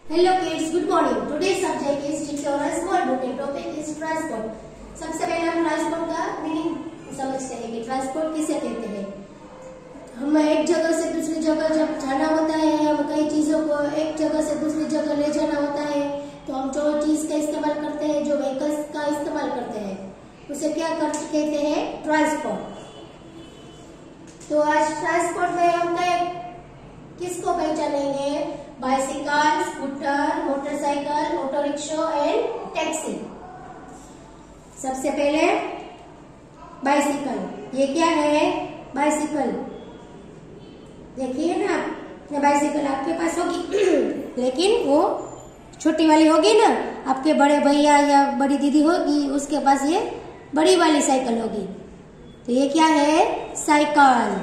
Hello kids, good morning. Today's subject is teacher or small book and topic is transport. सबसे पहले हम transport का meaning समझते हैं कि ट्रांसपोर्ट किसे कहते हैं। हम एक जगह से दूसरी जगह जब जाना होता है, हम कई चीजों को एक जगह से दूसरी जगह ले जाना होता है, तो हम जो चीज का इस्तेमाल करते हैं, जो व्हीकल्स का इस्तेमाल करते हैं, उसे क्या कहते हैं? ट्रांसपोर्ट। तो आज ट्रांसपोर्ट में हम किसको पहचानेंगे? Bicycle, scooter, motorcycle, auto rickshaw and taxi. सबसे पहले बाइसिकल। ये क्या है? बाइसिकल देखिए ना, ये बाइसिकल आपके पास होगी लेकिन वो छोटी वाली होगी ना, आपके बड़े भैया या बड़ी दीदी होगी, उसके पास ये बड़ी वाली साइकिल होगी। तो ये क्या है? साइकिल।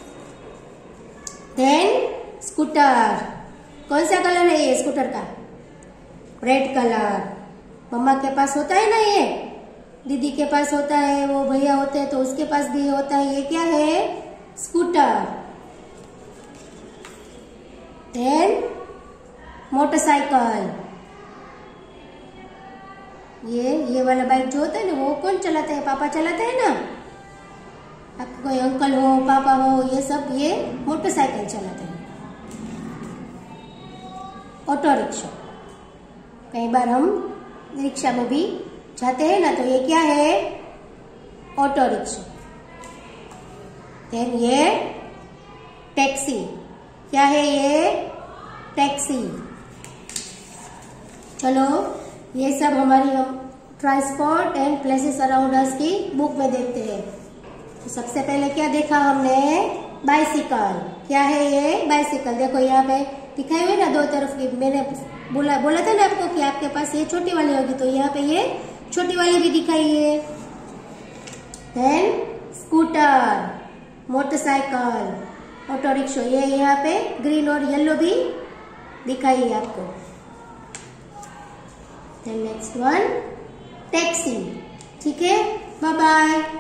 Then scooter. कौन सा कलर है ये स्कूटर का? Red colour. मम्मा के पास होता है ना, ये दीदी के पास होता है, वो भैया होते हैं तो उसके पास भी होता है। ये क्या है? स्कूटर। Then motorcycle. ये वाला बाइक जो होता है ना, वो कौन चलाता है? पापा चलाते हैं ना। आपको कोई अंकल हो, पापा हो, ये सब ये मोटरसाइकिल चलाते हैं। Auto rickshaw. कई बार हम रिक्शा में भी जाते हैं ना, तो ये क्या है? Auto rickshaw. देन ये टैक्सी। क्या है ये? टैक्सी। चलो, ये सब हमारी हम transport and places around us की बुक में देखते हैं। तो सबसे पहले क्या देखा हमने? बाइसिकल। क्या है ये? बाइसिकल। देखो यहाँ पे दिखाई हुई ना दो तरफ की। मैंने बोला था ना आपको कि आपके पास ये छोटी वाली होगी, तो यहाँ पे ये छोटी वाली भी दिखाई है। Then scooter, motorcycle, auto rickshaw, ये यहाँ पे ग्रीन और येलो भी दिखाई है आपको। Then next one taxi. ठीक है, बाय बाय।